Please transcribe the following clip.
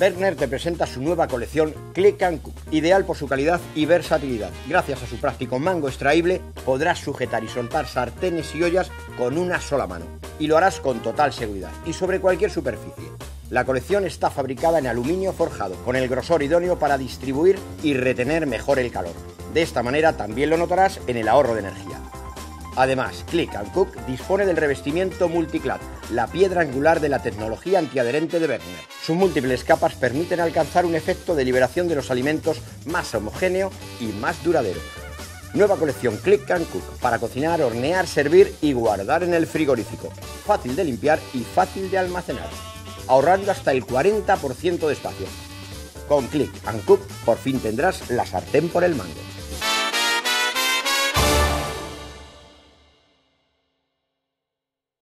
Berner te presenta su nueva colección Click & Cook, ideal por su calidad y versatilidad. Gracias a su práctico mango extraíble podrás sujetar y soltar sartenes y ollas con una sola mano, y lo harás con total seguridad y sobre cualquier superficie. La colección está fabricada en aluminio forjado, con el grosor idóneo para distribuir y retener mejor el calor. De esta manera también lo notarás en el ahorro de energía. Además, Click & Cook dispone del revestimiento Multiclad, la piedra angular de la tecnología antiadherente de Berner. Sus múltiples capas permiten alcanzar un efecto de liberación de los alimentos más homogéneo y más duradero. Nueva colección Click & Cook para cocinar, hornear, servir y guardar en el frigorífico. Fácil de limpiar y fácil de almacenar, ahorrando hasta el 40% de espacio. Con Click & Cook por fin tendrás la sartén por el mango.